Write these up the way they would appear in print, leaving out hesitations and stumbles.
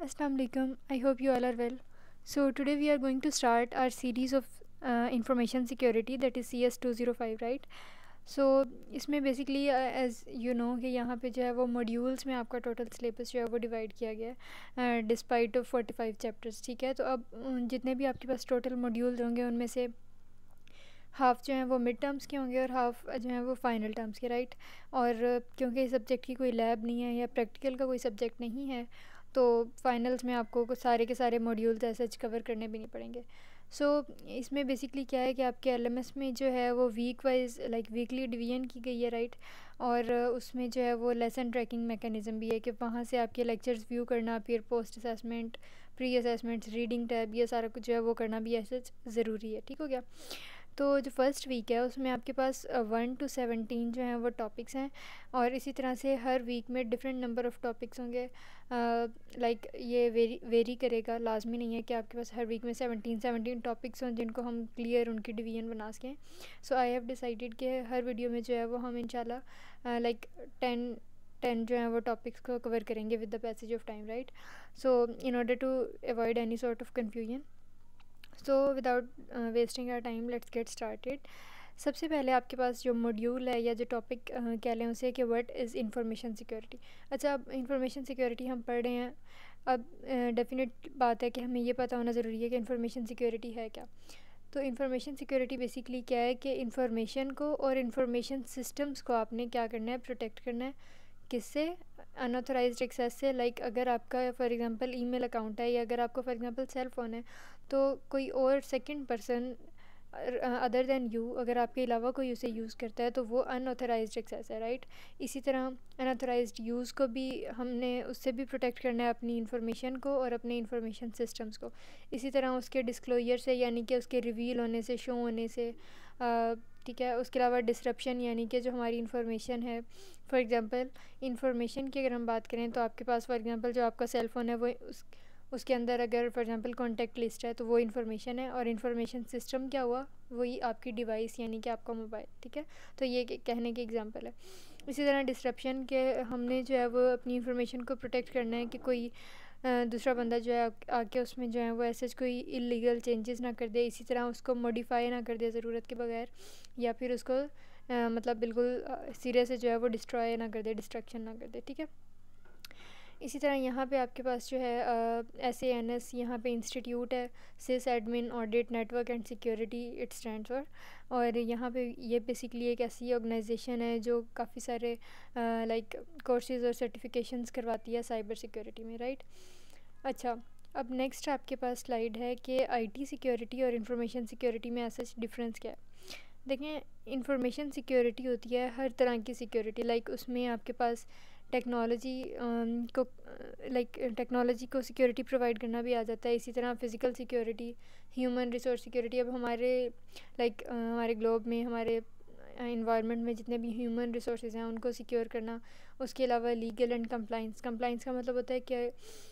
Assalamu alaikum. I hope you all are well. So today we are going to start our series of information security, that is CS 205, right? So इसमें basically as you know कि यहाँ पे जो है वो modules में आपका total syllabus जो है वो डिवाइड किया गया है डिस्पाइट ऑफ 45 चैप्टर्स, ठीक है। तो अब जितने भी आपके पास टोटल मॉड्यूल्स होंगे उनमें से हाफ़ जो हैं वो मिड टर्म्स के होंगे और हाफ़ जो हैं वो फ़ाइनल टर्म्स के, राइट। और क्योंकि इस सब्जेक्ट की कोई लैब नहीं है या प्रैक्टिकल का कोई सब्जेक्ट नहीं है, तो फाइनल्स में आपको सारे के सारे मॉड्यूल्स ऐसे कवर करने भी नहीं पड़ेंगे। सो इसमें बेसिकली क्या है कि आपके एलएमएस में जो है वो week wise like weekly division की गई है, राइट। और उसमें जो है वो लेसन ट्रैकिंग मैकेनिज़्म भी है कि वहाँ से आपके लेक्चर्स व्यू करना, फिर post assessment, pre assessments, reading tab, ये सारा कुछ जो है वो करना भी ऐसे ज़रूरी है, ठीक हो गया। तो जो फर्स्ट वीक है उसमें आपके पास 1 to 17 जो हैं वो टॉपिक्स हैं, और इसी तरह से हर वीक में डिफरेंट नंबर ऑफ़ टॉपिक्स होंगे। लाइक ये वेरी करेगा, लाजमी नहीं है कि आपके पास हर वीक में 17 टॉपिक्स हों जिनको हम क्लियर उनकी डिवीजन बना सकें। सो आई हैव डिसाइडेड कि हर वीडियो में जो है वो हम इंशाल्लाह लाइक 10 जो है वो टॉपिक्स को कवर करेंगे with the passage of time, right. So in order to avoid any sort of confusion, so without wasting our time let's get started. सबसे पहले आपके पास जो मॉड्यूल है या जो टॉपिक कह लें उसे कि व्हाट इज़ इंफॉर्मेशन सिक्योरिटी। अच्छा, अब इंफॉर्मेशन सिक्योरिटी हम पढ़ रहे हैं, अब डेफिनेट बात है कि हमें ये पता होना ज़रूरी है कि इंफॉर्मेशन सिक्योरिटी है क्या। तो इंफॉर्मेशन सिक्योरिटी बेसिकली क्या है कि इंफॉर्मेशन को और इंफॉर्मेशन सिस्टम्स को आपने क्या करना है, प्रोटेक्ट करना है। किससे? अनऑथराइज्ड एक्सेस से। लाइक अगर आपका फॉर एग्जांपल ईमेल अकाउंट है या अगर आपका फॉर एग्जांपल सेल फ़ोन है, तो कोई और second person other than you अगर आपके अलावा कोई उसे यूज़ करता है तो वो अनऑथराइज्ड एक्सेस है, राइट। इसी तरह अनऑथराइज्ड यूज़ को भी हमने उससे भी प्रोटेक्ट करना है, अपनी इंफॉर्मेशन को और अपने इंफॉर्मेशन सिस्टम्स को। इसी तरह उसके डिस्क्लोजर से, यानी कि उसके रिवील होने से, शो होने से, ठीक है। उसके अलावा डिसरप्शन, यानी कि जो हमारी इंफॉर्मेशन है, फॉर एग्जांपल इंफॉर्मेशन की अगर हम बात करें तो आपके पास फॉर एग्जांपल जो आपका सेल फ़ोन है वो उसके अंदर अगर फॉर एग्जांपल कॉन्टैक्ट लिस्ट है तो वो इन्फॉर्मेशन है, और इन्फॉर्मेशन सिस्टम क्या हुआ, वही आपकी डिवाइस यानी कि आपका मोबाइल, ठीक है। तो ये कहने की एग्जांपल है। इसी तरह डिसरप्शन के हमने जो है वो अपनी इंफॉर्मेशन को प्रोटेक्ट करना है कि कोई दूसरा बंदा जो है आके उसमें जो है वो ऐसे कोई इलीगल चेंजेस ना कर दे, इसी तरह उसको मॉडिफाई ना कर दे ज़रूरत के बगैर, या फिर उसको मतलब बिल्कुल सिरे से जो है वो डिस्ट्रॉय ना कर दे, डिस्ट्रक्शन ना कर दे, ठीक है। इसी तरह यहाँ पे आपके पास जो है SANS यहाँ पे इंस्टीट्यूट है, sys admin audit network and security it stands for. और यहाँ पे ये बेसिकली एक ऐसी ऑर्गेनाइजेशन है जो काफ़ी सारे लाइक कोर्सेज़ और सर्टिफिकेशंस करवाती है साइबर सिक्योरिटी में, राइट। अच्छा, अब नेक्स्ट आपके पास स्लाइड है कि IT सिक्योरिटी और इंफॉर्मेशन सिक्योरिटी में ऐसा डिफरेंस क्या है। देखें, इंफॉर्मेशन सिक्योरिटी होती है हर तरह की सिक्योरिटी, लाइक उसमें आपके पास टेक्नोलॉजी को टेक्नोलॉजी को सिक्योरिटी प्रोवाइड करना भी आ जाता है। इसी तरह physical security, human resource security. अब हमारे हमारे ग्लोब में, हमारे इन्वायरमेंट में जितने भी ह्यूमन रिसोर्सेज हैं उनको सिक्योर करना। उसके अलावा लीगल एंड कंप्लाइंस का मतलब होता है कि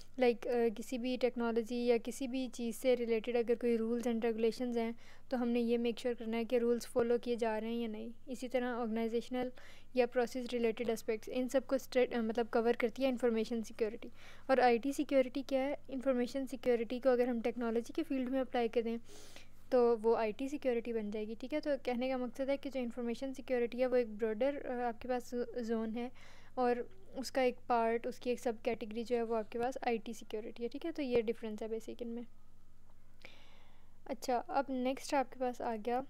किसी भी टेक्नोलॉजी या किसी भी चीज़ से रिलेटेड अगर कोई रूल्स एंड रेगुलेशंस हैं तो हमने ये मेक श्योर करना है कि रूल्स फॉलो किए जा रहे हैं या नहीं। इसी तरह ऑर्गेनाइजेशनल या प्रोसेस रिलेटेड एस्पेक्ट्स, इन सब को मतलब कवर करती है इंफॉर्मेशन सिक्योरिटी। और IT सिक्योरिटी क्या है? इंफॉर्मेशन सिक्योरिटी को अगर हम टेक्नोलॉजी के फील्ड में अप्लाई कर दें तो वो IT सिक्योरिटी बन जाएगी, ठीक है। तो कहने का मकसद है कि जो इन्फॉर्मेशन सिक्योरिटी है वो एक ब्रॉडर आपके पास जोन है, और उसका एक पार्ट, उसकी एक सब कैटेगरी जो है वो आपके पास IT सिक्योरिटी है, ठीक है। तो ये डिफरेंस है बेसिक इनमें। अच्छा, अब नेक्स्ट आपके पास आ गया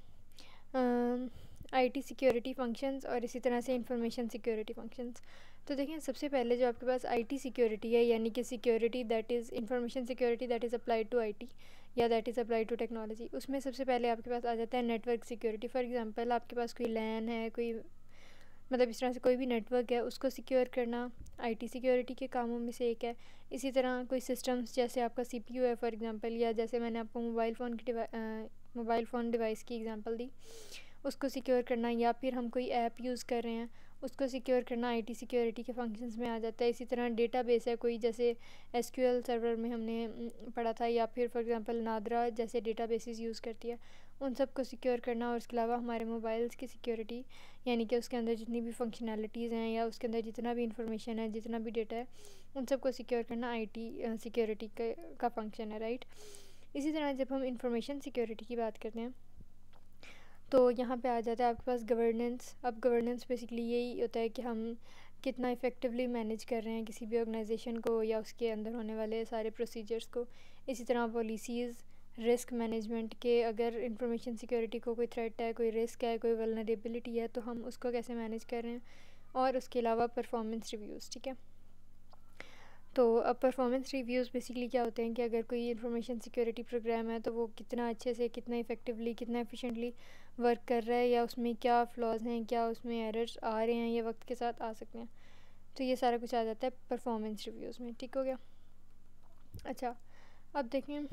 IT सिक्योरिटी फंक्शंस और इसी तरह से इंफॉर्मेशन सिक्योरिटी फंक्शंस। तो देखें, सबसे पहले जो आपके पास IT सिक्योरिटी है, यानी कि security that is information security that is applied to IT या that is applied to technology. उसमें सबसे पहले आपके पास आ जाता है नेटवर्क सिक्योरिटी। फॉर एग्जांपल आपके पास कोई LAN है, कोई मतलब इस तरह से कोई भी नेटवर्क है, उसको सिक्योर करना IT सिक्योरिटी के कामों में से एक है। इसी तरह कोई सिस्टम्स जैसे आपका CPU है फॉर एग्जांपल, या जैसे मैंने आपको मोबाइल फ़ोन डिवाइस की एग्जांपल दी, उसको सिक्योर करना, या फिर हम कोई ऐप यूज़ कर रहे हैं उसको सिक्योर करना IT सिक्योरिटी के फंक्शंस में आ जाता है। इसी तरह डेटाबेस है कोई, जैसे SQL सर्वर में हमने पढ़ा था, या फिर फॉर एग्जांपल नादरा जैसे डेटाबेसेस यूज़ करती है, उन सब को सिक्योर करना। और इसके अलावा हमारे मोबाइल्स की सिक्योरिटी, यानी कि उसके अंदर जितनी भी फंक्शनैलिटीज़ हैं या उसके अंदर जितना भी इंफॉर्मेशन है, जितना भी डेटा है, उन सबको सिक्योर करना आईटी सिक्योरिटी का फंक्शन है, राइट। इसी तरह जब हम इंफॉर्मेशन सिक्योरिटी की बात करते हैं तो यहाँ पे आ जाता है आपके पास गवर्नेंस। अब गवर्नेंस बेसिकली यही होता है कि हम कितना इफ़ेक्टिवली मैनेज कर रहे हैं किसी भी ऑर्गेनाइजेशन को या उसके अंदर होने वाले सारे प्रोसीजर्स को। इसी तरह पॉलिसीज़, रिस्क मैनेजमेंट के, अगर इंफॉर्मेशन सिक्योरिटी को कोई थ्रेट है, कोई रिस्क है, कोई वल्नरेबिलिटी है तो हम उसको कैसे मैनेज कर रहे हैं। और उसके अलावा परफॉर्मेंस रिव्यूज़, ठीक है। तो अब परफॉर्मेंस रिव्यूज़ बेसिकली क्या होते हैं कि अगर कोई इंफॉर्मेशन सिक्योरिटी प्रोग्राम है तो वो कितना अच्छे से, कितना इफ़ेक्टिवली, कितना एफिशिएंटली वर्क कर रहा है, या उसमें क्या फ्लॉज हैं, क्या उसमें एरर्स आ रहे हैं या वक्त के साथ आ सकते हैं। तो ये सारा कुछ आ जाता है परफॉर्मेंस रिव्यूज़ में, ठीक हो गया। अच्छा, अब देखें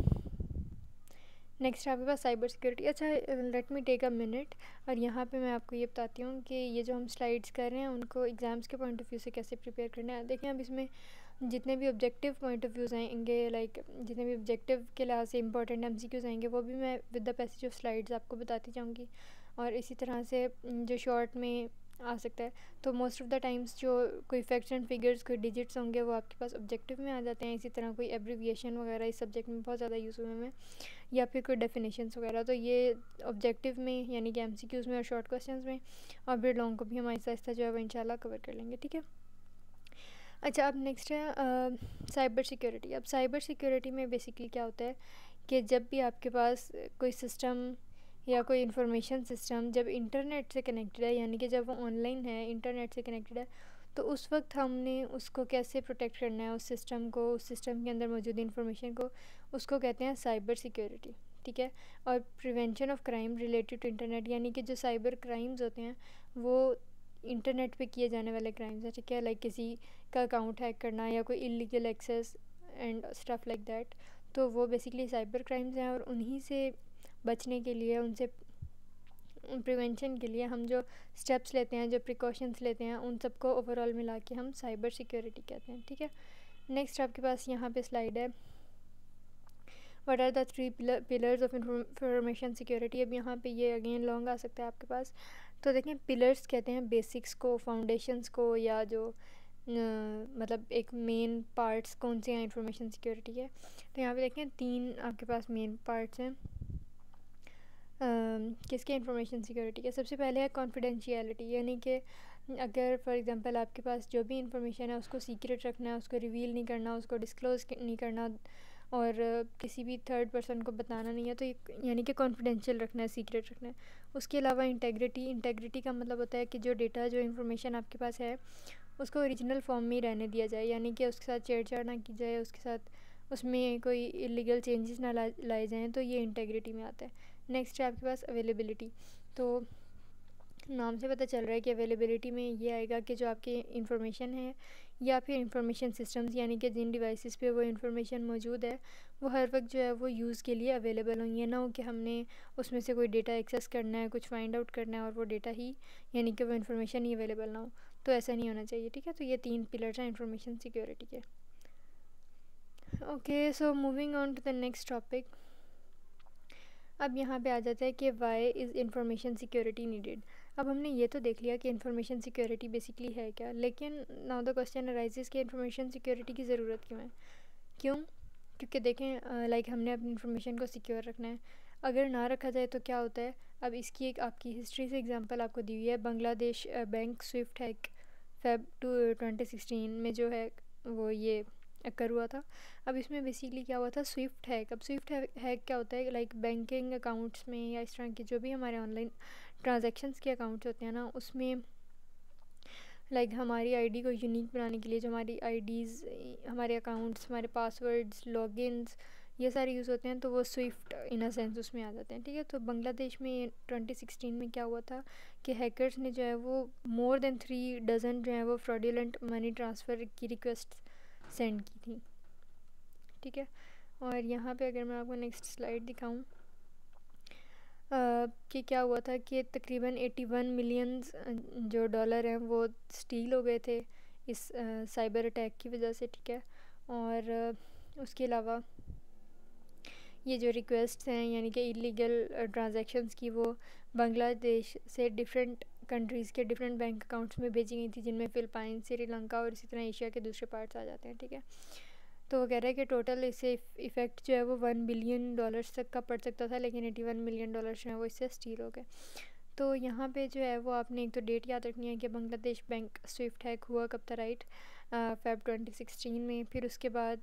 नेक्स्ट आपके पास साइबर सिक्योरिटी। अच्छा, let me take a minute और यहाँ पे मैं आपको ये बताती हूँ कि ये जो हम स्लाइड्स कर रहे हैं उनको एग्ज़ाम्स के पॉइंट ऑफ व्यू से कैसे प्रिपेयर करना है। देखिए अब इसमें जितने भी ऑब्जेक्टिव पॉइंट ऑफ व्यूज़ आएंगे, लाइक जितने भी ऑब्जेक्टिव के लिहाज से इंपॉर्टेंट एमसीक्यूज़ आएंगे वो भी मैं with the passage of slides आपको बताती जाऊँगी। और इसी तरह से जो शॉर्ट में आ सकता है, तो मोस्ट ऑफ़ द टाइम्स जो कोई फैक्ट्स एंड फिगर्स, कोई डिजिट्स होंगे वो आपके पास ऑब्जेक्टिव में आ जाते हैं। इसी तरह कोई एब्रीविएशन वगैरह इस सब्जेक्ट में बहुत ज़्यादा यूज़ हुए हैं, या फिर कोई डेफिनेशंस वगैरह, तो ये ऑब्जेक्टिव में यानी कि एमसीक्यूज़ में और शॉर्ट क्वेश्चंस में। और फिर लॉन्ग को भी हम आहिस्ता आहिस्ता जो है वो इंशाल्लाह कवर कर लेंगे, ठीक है। अच्छा, अब नेक्स्ट है साइबर सिक्योरिटी। अब साइबर सिक्योरिटी में बेसिकली क्या होता है कि जब भी आपके पास कोई सिस्टम या कोई इंफॉर्मेशन सिस्टम जब इंटरनेट से कनेक्टेड है, यानी कि जब वो ऑनलाइन है, इंटरनेट से कनेक्टेड है, तो उस वक्त हमने उसको कैसे प्रोटेक्ट करना है, उस सिस्टम को, उस सिस्टम के अंदर मौजूद इंफॉर्मेशन को, उसको कहते हैं साइबर सिक्योरिटी, ठीक है। और prevention of crime related to internet, यानी कि जो साइबर क्राइम्स होते हैं वो इंटरनेट पे किए जाने वाले क्राइम्स हैं, ठीक है। लाइक किसी का अकाउंट हैक करना या कोई illegal access and stuff like that, तो वो बेसिकली साइबर क्राइम्स हैं। और उन्हीं से बचने के लिए, उनसे प्रिवेंशन के लिए हम जो स्टेप्स लेते हैं, जो प्रिकॉशंस लेते हैं, उन सबको ओवरऑल मिला के हम साइबर सिक्योरिटी कहते हैं, ठीक है। नेक्स्ट आपके पास यहाँ पे स्लाइड है, what are the 3 pillars of information security. अब यहाँ पे ये अगेन लॉन्ग आ सकता है आपके पास, तो देखें पिलर्स कहते हैं बेसिक्स को, फाउंडेशंस को, या जो मतलब एक मेन पार्ट्स कौन से हैं इंफॉर्मेशन सिक्योरिटी के। तो यहाँ पे देखें 3 आपके पास मेन पार्ट्स हैं किसके, इंफॉर्मेशन सिक्योरिटी के। सबसे पहले है कॉन्फिडेंशियलिटी, यानी कि अगर फॉर एग्जांपल आपके पास जो भी इंफॉर्मेशन है उसको सीक्रेट रखना है, उसको रिवील नहीं करना, उसको डिस्क्लोज़ नहीं करना, और किसी भी थर्ड पर्सन को बताना नहीं है, तो यानी कि कॉन्फिडेंशियल रखना है, सीक्रेट रखना है। उसके अलावा इंटेग्रिटी का मतलब होता है कि जो डेटा, जो इंफॉर्मेशन आपके पास है उसको ओरिजिनल फॉर्म में ही रहने दिया जाए, यानी कि उसके साथ छेड़छाड़ ना की जाए, उसके साथ उसमें कोई इलीगल चेंजेस ना लाए जाएँ, तो ये इंटेग्रिटी में आता है। नेक्स्ट है आपके पास अवेलेबिलिटी। तो नाम से पता चल रहा है कि अवेलेबिलिटी में ये आएगा कि जो आपकी इंफॉर्मेशन है या फिर इंफॉर्मेशन सिस्टम्स, यानी कि जिन डिवाइसेस पे वो इंफॉर्मेशन मौजूद है वो हर वक्त जो है वो यूज़ के लिए अवेलेबल हों। ये ना हो कि हमने उसमें से कोई डेटा एक्सेस करना है, कुछ फाइंड आउट करना है और वो डेटा ही, यानी कि वो इंफॉर्मेशन ही अवेलेबल ना हो, तो ऐसा नहीं होना चाहिए, ठीक है। तो ये 3 पिलर्स हैं इंफॉर्मेशन सिक्योरिटी के। Okay, so moving on to the next topic. अब यहाँ पे आ जाता है कि why is information security needed. अब हमने ये तो देख लिया कि इंफॉर्मेशन सिक्योरिटी बेसिकली है क्या, लेकिन नाउ द क्वेश्चन अराइजेस कि इंफॉर्मेशन सिक्योरिटी की ज़रूरत क्यों है। क्यों? क्योंकि देखें लाइक हमने अपनी इंफॉर्मेशन को सिक्योर रखना है, अगर ना रखा जाए तो क्या होता है। अब इसकी एक आपकी हिस्ट्री से एग्जांपल आपको दी हुई है, Bangladesh bank swift hack Feb 2016 में जो है वो ये अकर हुआ था। अब इसमें बेसिकली क्या हुआ था, स्विफ्ट हैक। अब स्विफ्ट हैक क्या होता है, लाइक बैंकिंग अकाउंट्स में या इस तरह के जो भी हमारे ऑनलाइन ट्रांजैक्शंस के अकाउंट्स होते हैं ना, उसमें लाइक हमारी आईडी को यूनिक बनाने के लिए जो हमारी आईडीज़, हमारे अकाउंट्स, हमारे पासवर्ड्स, लॉगिन्स, ये सारे यूज़ होते हैं, तो वो स्विफ्ट इन अ सेंस उसमें आ जाते हैं, ठीक है। तो बांग्लादेश में 2016 में क्या हुआ था कि हैकर्स ने जो है वो मोर देन 3 डज़न जो है वो फ्रॉडुलेंट मनी ट्रांसफ़र की रिक्वेस्ट सेंड की थी, ठीक है। और यहाँ पे अगर मैं आपको नेक्स्ट स्लाइड दिखाऊं कि क्या हुआ था कि तकरीबन 81 मिलियंस जो डॉलर हैं वो स्टील हो गए थे इस साइबर अटैक की वजह से, ठीक है। और उसके अलावा ये जो रिक्वेस्ट हैं यानी कि इलीगल ट्रांजैक्शंस की, वो बांग्लादेश से डिफरेंट कंट्रीज़ के डिफरेंट बैंक अकाउंट्स में भेजी गई थी, जिनमें फ़िलिपाइन, श्रीलंका और इसी तरह एशिया के दूसरे पार्ट्स आ जाते हैं, ठीक है। तो वो कह रहा है कि टोटल इससे इफ़ेक्ट जो है वो $1 बिलियन तक का पड़ सकता था, लेकिन $81 मिलियन जो है वो इससे स्टील हो गए। तो यहाँ पे जो है वो आपने एक तो डेट याद रखनी है कि बांग्लादेश बैंक स्विफ्ट हैक हुआ कब था, राइट, Feb 2016 में। फिर उसके बाद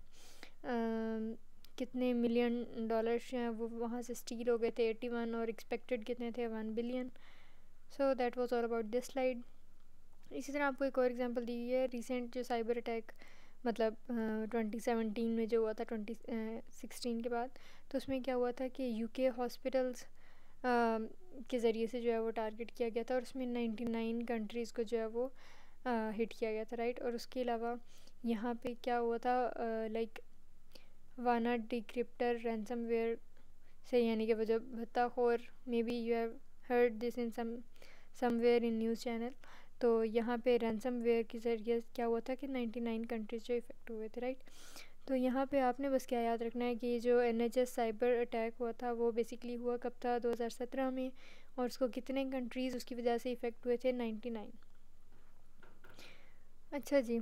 कितने $1 मिलियन जो हैं वो वहाँ से स्टील हो गए थे, 81, और एक्सपेक्टेड कितने थे, 1 billion. So that was all about this slide. इसी तरह आपको एक और एग्जांपल दी है, रिसेंट जो साइबर अटैक मतलब 2017 में जो हुआ था 2016 के बाद, तो उसमें क्या हुआ था कि यूके हॉस्पिटल्स के ज़रिए से जो है वो टारगेट किया गया था, और उसमें 99 कंट्रीज़ को जो है वो हिट किया गया था, राइट। और उसके अलावा यहाँ पे क्या हुआ था, लाइक वाना डिक्रिप्टर रैंसमवेयर से, यानी कि वो जो भत्ताखोर, may be you have heard this in somewhere in news channel. तो यहाँ पे रैंसमवेयर के ज़रिए क्या हुआ था कि 99 कंट्रीज जो इफ़ेक्ट हुए थे, राइट। तो यहाँ पे आपने बस क्या याद रखना है कि जो NHS साइबर अटैक हुआ था वो बेसिकली हुआ कब था, 2017 में, और उसको कितने कंट्रीज़ उसकी वजह से इफ़ेक्ट हुए थे, 99। अच्छा जी,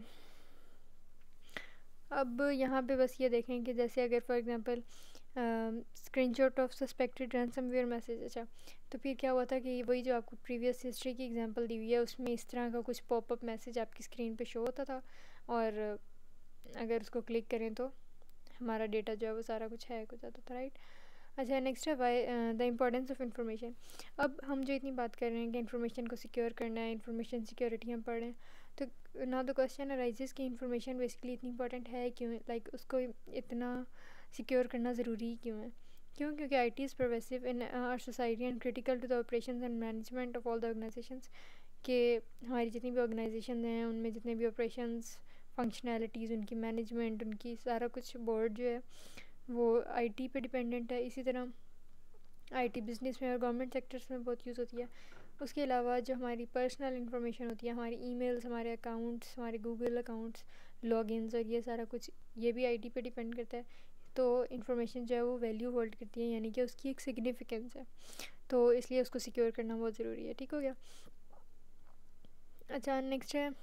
अब यहाँ पे बस ये देखें कि जैसे अगर for example screenshot of suspected ransomware message, अच्छा, तो फिर क्या हुआ था कि वही जो आपको प्रीवियस हिस्ट्री की एग्जांपल दी हुई है उसमें इस तरह का कुछ पॉपअप मैसेज आपकी स्क्रीन पे शो होता था, और अगर उसको क्लिक करें तो हमारा डेटा जो है वो सारा कुछ हैक हो जाता था, राइट। अच्छा, नेक्स्ट है why the importance of information. अब हम जो इतनी बात कर रहे हैं कि इन्फॉर्मेशन को सिक्योर करना है, इन्फॉर्मेशन सिक्योरिटी हम पढ़ रहे हैं, तो नाउ द क्वेश्चन अराइजेस कि इन्फॉर्मेशन बेसिकली इतनी इंपॉर्टेंट है क्यों, लाइक उसको इतना सिक्योर करना ज़रूरी क्यों है, क्यों, क्योंकि IT is pervasive in our society and critical to the operations and management of all the organisations, कि हमारी जितनी भी ऑर्गेनाइजेशन हैं उनमें जितने भी ऑपरेशंस, फंक्शनैलिटीज़, उनकी मैनेजमेंट, उनकी सारा कुछ बोर्ड जो है वो IT पे डिपेंडेंट है। इसी तरह IT बिज़नेस में और गवर्नमेंट सेक्टर्स में बहुत यूज़ होती है। उसके अलावा जो हमारी पर्सनल इन्फॉर्मेशन होती है, हमारी ईमेल्स, हमारे अकाउंट्स, हमारे गूगल अकाउंट्स, लॉगिन्स और ये सारा कुछ, ये भी IT पे डिपेंड करता है। तो इन्फॉर्मेशन जो है वो वैल्यू होल्ड करती है, यानी कि उसकी एक सिग्निफिकेंस है, तो इसलिए उसको सिक्योर करना बहुत ज़रूरी है, ठीक हो गया। अच्छा, नेक्स्ट है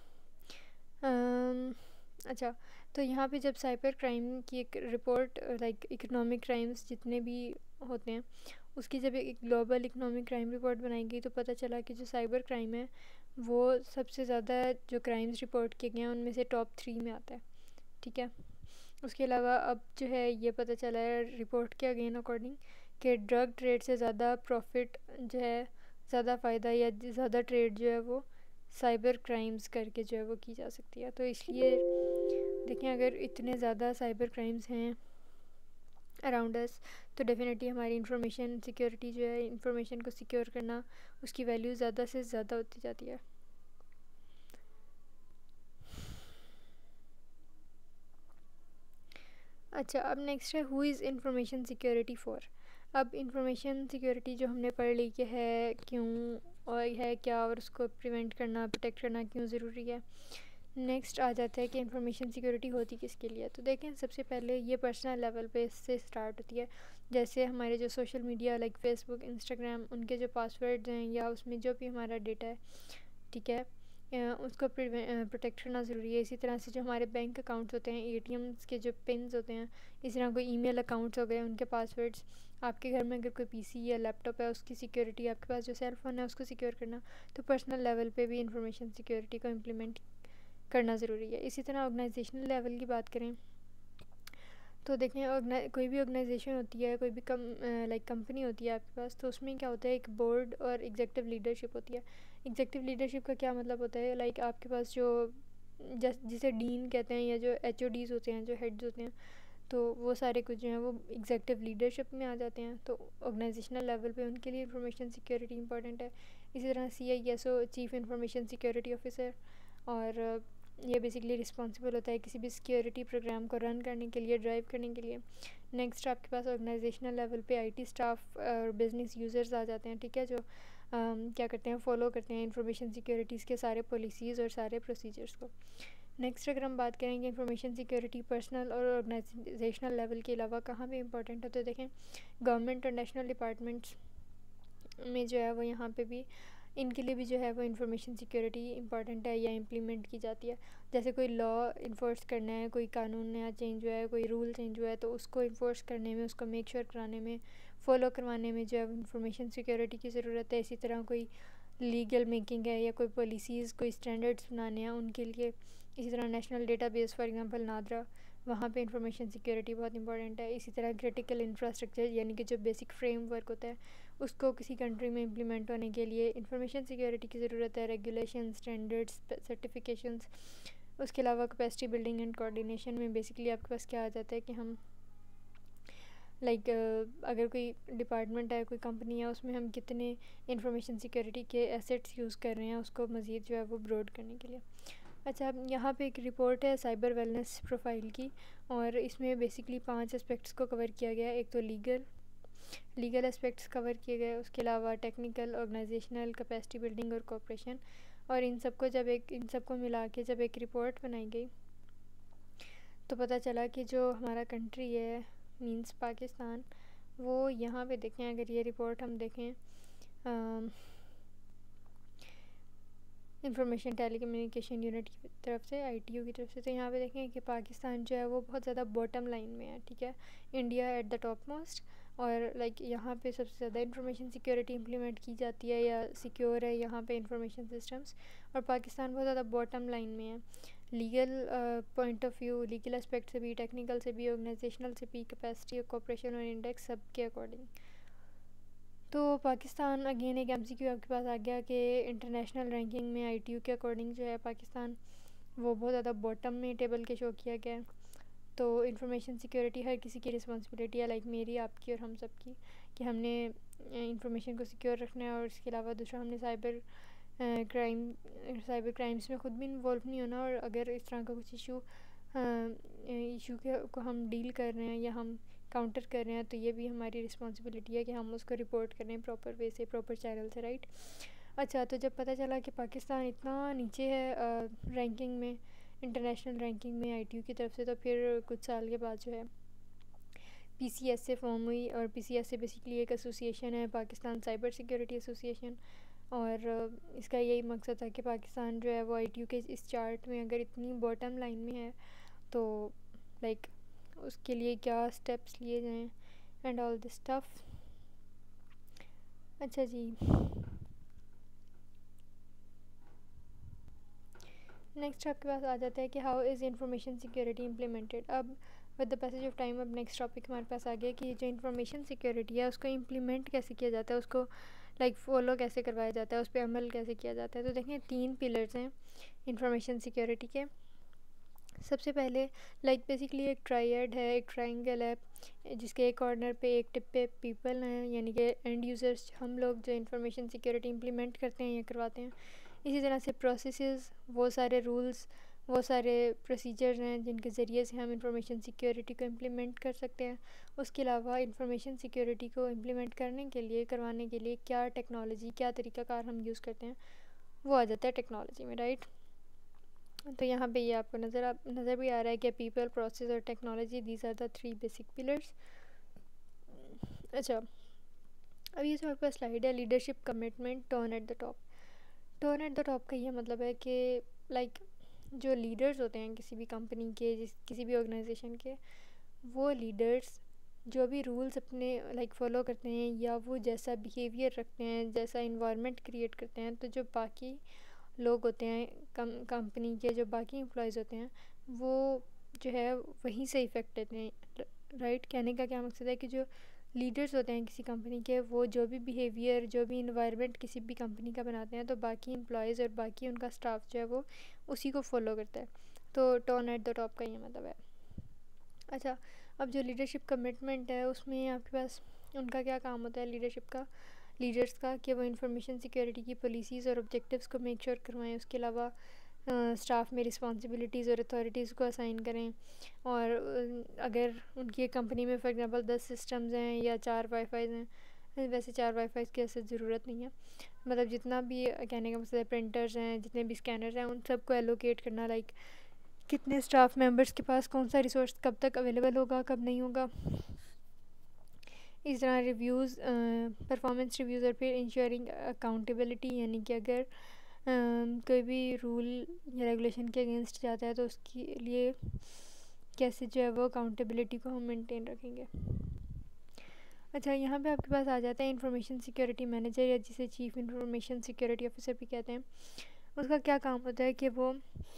अच्छा, तो यहाँ पे जब साइबर क्राइम की एक रिपोर्ट, लाइक इकोनॉमिक क्राइम्स जितने भी होते हैं उसकी जब एक ग्लोबल इकोनॉमिक क्राइम रिपोर्ट बनाई गई, तो पता चला कि जो साइबर क्राइम है वो सबसे ज़्यादा जो क्राइम्स रिपोर्ट किए गए हैं उनमें से टॉप 3 में आता है, ठीक है। उसके अलावा अब जो है ये पता चला है रिपोर्ट के अगेन अकॉर्डिंग कि ड्रग ट्रेड से ज़्यादा प्रॉफिट जो है, ज़्यादा फ़ायदा या ज़्यादा ट्रेड जो है वो साइबर क्राइम्स करके जो है वो की जा सकती है। तो इसलिए देखें, अगर इतने ज़्यादा साइबर क्राइम्स हैं अराउंड अस, तो डेफिनेटली हमारी इंफॉर्मेशन सिक्योरिटी जो है, इंफॉर्मेशन को सिक्योर करना, उसकी वैल्यू ज़्यादा से ज़्यादा होती जाती है। अच्छा, अब नेक्स्ट है who is information security for. अब इंफॉर्मेशन सिक्योरिटी जो हमने पढ़ ली कि है क्यों और है क्या, और उसको प्रिवेंट करना, प्रोटेक्ट करना क्यों ज़रूरी है। नेक्स्ट आ जाता है कि इंफॉर्मेशन सिक्योरिटी होती किसके लिए। तो देखें, सबसे पहले ये पर्सनल लेवल पे इससे स्टार्ट होती है, जैसे हमारे जो social media like Facebook, Instagram, उनके जो पासवर्ड्स हैं या उसमें जो भी हमारा डेटा है, ठीक है, उसको प्रोटेक्ट करना ज़रूरी है। इसी तरह से जो हमारे बैंक अकाउंट्स होते हैं, ATMs के जो पिन्स होते हैं, इस तरह कोई ईमेल अकाउंट्स हो गए, उनके पासवर्ड्स, आपके घर में अगर कोई PC या लैपटॉप है उसकी सिक्योरिटी, आपके पास जो सेल फ़ोन है उसको सिक्योर करना, तो पर्सनल लेवल पे भी इंफॉर्मेशन सिक्योरिटी को इम्प्लीमेंट करना ज़रूरी है। इसी तरह ऑर्गेनाइजेशनल लेवल की बात करें तो देखें, कोई भी ऑर्गेनाइजेशन होती है, कोई भी लाइक कंपनी होती है आपके पास, तो उसमें क्या होता है, एक बोर्ड और एग्जेक्टिव लीडरशिप होती है। एग्जेक्टिव लीडरशिप का क्या मतलब होता है, लाइक आपके पास जो जिसे डीन कहते हैं या जो HODs होते हैं, जो हेड्स होते हैं, तो वो सारे कुछ जो हैं वो एग्जेक्टिव लीडरशिप में आ जाते हैं। तो ऑर्गेनाइजेशनल लेवल पे उनके लिए इंफॉर्मेशन सिक्योरिटी इंपॉर्टेंट है। इसी तरह CISO, chief information security officer, और ये बेसिकली रिस्पॉन्सिबल होता है किसी भी सिक्योरिटी प्रोग्राम को रन करने के लिए, ड्राइव करने के लिए। नेक्स्ट आपके पास ऑर्गेनाइजेशनल लेवल पे IT स्टाफ और बिजनेस यूज़र्स आ जाते हैं, ठीक है, जो क्या करते हैं, फॉलो करते हैं इंफॉर्मेशन सिक्योरिटीज़ के सारे पॉलिसीज़ और सारे प्रोसीजर्स को। नेक्स्ट अगर हम बात करेंगे इंफॉर्मेशन सिक्योरिटी पर्सनल और ऑर्गेनाइजेशनल लेवल के अलावा कहाँ पे इंपॉर्टेंट है, तो देखें गवर्नमेंट और नेशनल डिपार्टमेंट्स में जो है वो यहाँ पे भी इनके लिए भी जो है वो इंफॉर्मेशन सिक्योरिटी इंपॉर्टेंट है या इम्प्लीमेंट की जाती है। जैसे कोई लॉ इन्फोर्स करना है, कोई कानून नया चेंज हुआ है, कोई रूल चेंज हुआ है, तो उसको इन्फोर्स करने में, उसको मेक श्योर कराने में, फॉलो करवाने में जो है इंफॉर्मेशन सिक्योरिटी की ज़रूरत है। इसी तरह कोई लीगल मेकिंग है या कोई पॉलिसीज़, कोई स्टैंडर्ड्स बनाने हैं उनके लिए। इसी तरह national database for example NADRA, वहाँ पे इंफॉर्मेशन सिक्योरिटी बहुत इंपॉर्टेंट है। इसी तरह क्रिटिकल इंफ्रास्ट्रक्चर यानी कि जो बेसिक फ्रेमवर्क होता है उसको किसी कंट्री में इम्प्लीमेंट होने के लिए इंफॉर्मेशन सिक्योरिटी की ज़रूरत है। Regulation, standards, certifications. उसके अलावा कैपेसिटी बिल्डिंग एंड कोऑर्डिनेशन में बेसिकली आपके पास क्या आ जाता है कि हम अगर कोई डिपार्टमेंट है, कोई कंपनी है, उसमें हम कितने इंफॉर्मेशन सिक्योरिटी के एसेट्स यूज़ कर रहे हैं उसको मज़ीद जो है वो ब्रॉड करने के लिए। अच्छा, अब यहाँ पे एक रिपोर्ट है साइबर वेलनेस प्रोफाइल की, और इसमें बेसिकली 5 एस्पेक्ट्स को कवर किया गया है। एक तो लीगल एस्पेक्ट्स कवर किए गए, उसके अलावा टेक्निकल, ऑर्गेनाइजेशनल, कैपेसिटी बिल्डिंग और कोऑपरेशन। और इन सबको मिला के जब एक रिपोर्ट बनाई गई तो पता चला कि जो हमारा कंट्री है मींस पाकिस्तान, वो यहाँ पे देखें, अगर ये रिपोर्ट हम देखें इंफॉर्मेशन टेलीकम्युनिकेशन यूनिट की तरफ से, ITU की तरफ से, तो यहाँ पे देखें कि पाकिस्तान जो है वो बहुत ज़्यादा बॉटम लाइन में है। ठीक है, India at the top most, और यहाँ पे सबसे ज़्यादा इंफॉर्मेशन सिक्योरिटी इंप्लीमेंट की जाती है या सिक्योर है यहाँ पे इंफॉर्मेशन सिस्टम्स, और पाकिस्तान बहुत ज़्यादा बॉटम लाइन में है। Legal point of view, legal aspect से भी, टेक्निकल से भी, ऑर्गेनाइजेशनल से भी, कैपेसिटी और कोऑपरेशन और इंडेक्स सब के अकॉर्डिंग। तो पाकिस्तान अगेन एक MCQ आपके पास आ गया कि इंटरनेशनल रैंकिंग में ITU के अकॉर्डिंग जो है पाकिस्तान वो बहुत ज़्यादा बॉटम में टेबल के शो किया गया है। तो इंफॉर्मेशन सिक्योरिटी हर किसी की रिस्पॉन्सिबिलिटी है, लाइक मेरी, आपकी और हम सब की, कि हमने इंफॉर्मेशन को सिक्योर रखना है। और इसके अलावा दूसरा, हमने साइबर क्राइम्स में ख़ुद भी इन्वॉल्व नहीं होना, और अगर इस तरह का कुछ इशू को हम डील कर रहे हैं या हम काउंटर कर रहे हैं तो ये भी हमारी रिस्पॉन्सिबिलिटी है कि हम उसको रिपोर्ट करें प्रॉपर वे से, प्रॉपर चैनल से, राइट। अच्छा, तो जब पता चला कि पाकिस्तान इतना नीचे है रैंकिंग में, इंटरनेशनल रैंकिंग में ITU की तरफ से, तो फिर कुछ साल के बाद जो है PCSA फॉर्म हुई। और PCSA बेसिकली एक एसोसिएशन है, पाकिस्तान साइबर सिक्योरिटी एसोसिएशन, और इसका यही मकसद था कि पाकिस्तान जो है वो ITU के इस चार्ट में अगर इतनी बॉटम लाइन में है तो लाइक उसके लिए क्या स्टेप्स लिए जाएं एंड ऑल दिस स्टफ। अच्छा जी, नेक्स्ट आपके पास आ जाता है कि how is information security implemented. अब with the passage of time अब नेक्स्ट टॉपिक हमारे पास आ गया कि जो इंफॉर्मेशन सिक्योरिटी है उसको इम्प्लीमेंट कैसे किया जाता है, उसको फॉलो कैसे करवाया जाता है, उस पर अमल कैसे किया जाता है। तो देखें, 3 पिलर्स हैं इंफॉर्मेशन सिक्योरिटी के। सबसे पहले बेसिकली एक ट्रायड है, एक ट्रायंगल है, जिसके एक कॉर्नर पे, एक टिप पे पीपल हैं, यानी कि एंड यूज़र्स, हम लोग जो इंफॉर्मेशन सिक्योरिटी इम्प्लीमेंट करते हैं या करवाते हैं। इसी तरह से प्रोसेसेस, वो सारे रूल्स, वो सारे प्रोसीजर्स हैं जिनके ज़रिए से हम इंफॉर्मेशन सिक्योरिटी को इम्प्लीमेंट कर सकते हैं। उसके अलावा इंफॉर्मेशन सिक्योरिटी को इम्प्लीमेंट करने के लिए, करवाने के लिए क्या टेक्नोलॉजी, क्या तरीक़ाकार हम यूज़ करते हैं, वो आ जाता है टेक्नोलॉजी में, राइट। तो यहाँ पे ये आपको नज़र भी आ रहा है कि पीपल, प्रोसेस और technology, these are the 3 basic pillars. अच्छा, अब ये जो आपके पास स्लाइड है, leadership, commitment, turn at the top. Turn at the top का ये मतलब है कि जो लीडर्स होते हैं किसी भी कंपनी के, किसी भी ऑर्गेनाइजेशन के, वो लीडर्स जो भी रूल्स अपने फॉलो करते हैं या वो जैसा बिहेवियर रखते हैं, जैसा इन्वायरमेंट क्रिएट करते हैं, तो जो बाकी लोग होते हैं कंपनी के, जो बाकी एम्प्लॉयज़ होते हैं, वो जो है वहीं से इफ़ेक्ट लेते हैं, राइट। कहने का क्या मकसद है कि जो लीडर्स होते हैं किसी कंपनी के, वो जो भी बिहेवियर, जो भी इन्वायरमेंट किसी भी कंपनी का बनाते हैं, तो बाकी एम्प्लॉयज़ और बाकी उनका स्टाफ जो है वो उसी को फॉलो करता है। तो टर्न एट द टॉप का ये मतलब है। अच्छा, अब जो लीडरशिप कमिटमेंट है उसमें आपके पास उनका क्या काम होता है लीडर्स का, कि वो इंफॉर्मेशन सिक्योरिटी की पॉलिसीज़ और ऑब्जेक्टिव्स को मेक श्योर करवाएं। उसके अलावा स्टाफ में रिस्पॉन्सिबिलिटीज़ और अथॉरिटीज़ को असाइन करें। और अगर उनकी कंपनी में फॉर एग्जांपल 10 सिस्टम्स हैं या 4 वाईफाईज़ हैं, वैसे 4 वाईफाईज़ की ऐसे ज़रूरत नहीं है, मतलब जितना भी, कहने का मतलब प्रिंटर्स हैं, जितने भी स्कैनर्स हैं, उन सबको एलोकेट करना, कितने स्टाफ मेंबर्स के पास कौन सा रिसोर्स कब तक अवेलेबल होगा, कब नहीं होगा, इस तरह रिव्यूज़, परफॉर्मेंस रिव्यूज़, और फिर इंश्योरिंग अकाउंटेबिलिटी, यानी कि अगर कोई भी रूल या रेगुलेशन के अगेंस्ट जाता है तो उसके लिए कैसे जो है वो अकाउंटेबिलिटी को हम मेंटेन रखेंगे। अच्छा, यहाँ पे आपके पास आ जाता है इंफॉर्मेशन सिक्योरिटी मैनेजर, या जिसे चीफ इंफॉर्मेशन सिक्योरिटी ऑफिसर भी कहते हैं। उसका क्या काम होता है कि वो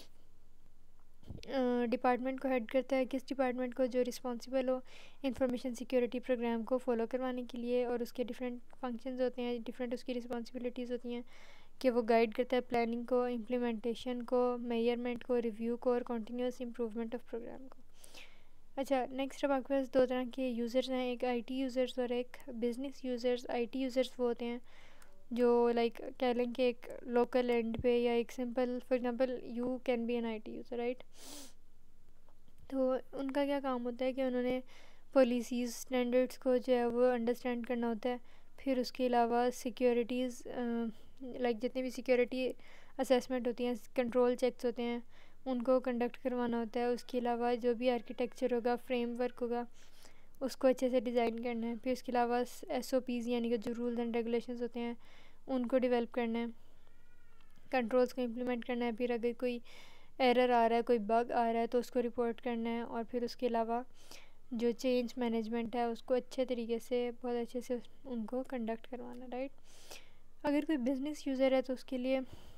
डिपार्टमेंट को हेड करता है, किस डिपार्टमेंट को जो रिस्पॉन्सिबल हो इंफॉर्मेशन सिक्योरिटी प्रोग्राम को फॉलो करवाने के लिए, और उसके डिफरेंट फंक्शंस होते हैं, डिफरेंट उसकी रिस्पॉन्सिबिलिटीज़ होती हैं कि वो गाइड करता है प्लानिंग को, इम्प्लीमेंटेशन को, मेजरमेंट को, रिव्यू को, और कंटिन्यूस इम्प्रूवमेंट ऑफ प्रोग्राम को। अच्छा, नेक्स्ट अब आपके पास दो तरह के यूज़र्स हैं, एक आईटी यूज़र्स और एक बिज़नेस यूज़र्स। आईटी यूज़र्स वो होते हैं जो लाइक कह लें कि एक लोकल एंड पे, या एक simple, for example you can be an IT user, right. तो उनका क्या काम होता है कि उन्होंने पॉलिसीज़, स्टैंडर्ड्स को जो है वो अंडरस्टैंड करना होता है। फिर उसके अलावा सिक्योरिटीज़, लाइक जितनी भी सिक्योरिटी असेसमेंट होती हैं, कंट्रोल चेक्स होते हैं, उनको कंडक्ट करवाना होता है। उसके अलावा जो भी आर्किटेक्चर होगा, फ्रेमवर्क होगा, उसको अच्छे से डिज़ाइन करना है। फिर उसके अलावा एसओपीज़, यानी कि जो रूल्स एंड रेगुलेशंस होते हैं, उनको डेवलप करना है, कंट्रोल्स को इम्प्लीमेंट करना है। फिर अगर कोई एरर आ रहा है, कोई बग आ रहा है, तो उसको रिपोर्ट करना है। और फिर उसके अलावा जो चेंज मैनेजमेंट है उसको अच्छे तरीके से, बहुत अच्छे से उनको कंडक्ट करवाना, राइट। अगर कोई बिज़नेस यूज़र है तो उसके लिए